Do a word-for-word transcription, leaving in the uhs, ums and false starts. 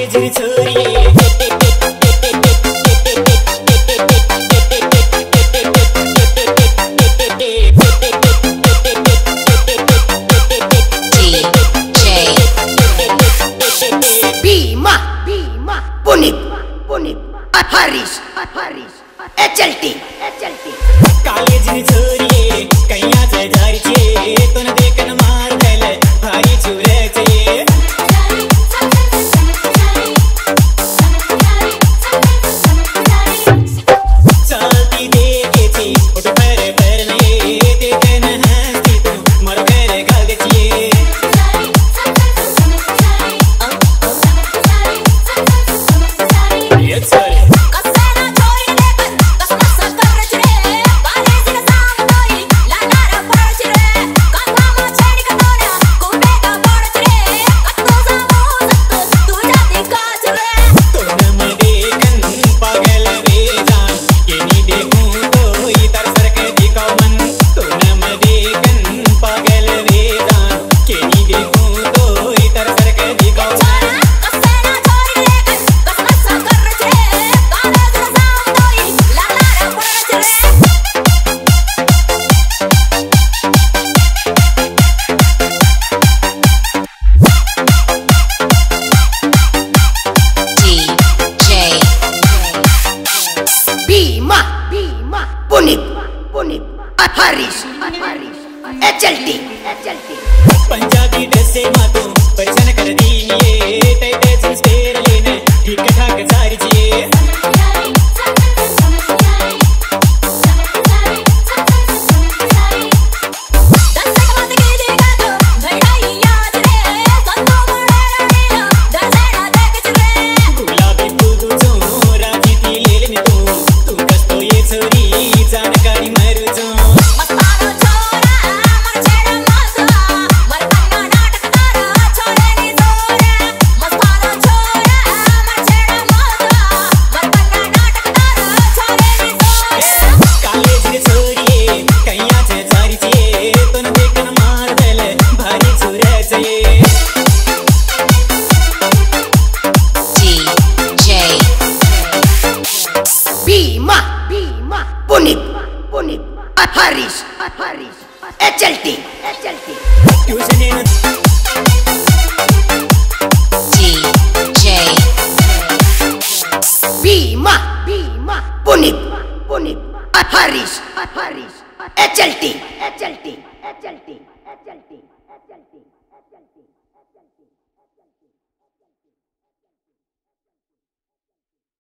college छोरिए Harish Harish HLT HLT college छोरिए कैया से झारीचे तोन देखन मार देले भारी चुरेचे चलती देखेची उठ पर पर नहीं देखन हंसती तू मर कर गल गचिए ये छोरी Harish Harish HLT HLT Punjabi dress से मातो परेशान कर दी ये तय तय जींस पेर लेने ठीक ठाक सारी जिए गुलाबी फूल जो राजी थी ले लेने तू तू कस तो ये छोरी जानकारी मर जो Harish Harish HLT HLT tuition DJ बीमा बीमा पुनित पुनित हरीश हरीश एचएलटी एचएलटी एचएलटी एचएलटी एचएलटी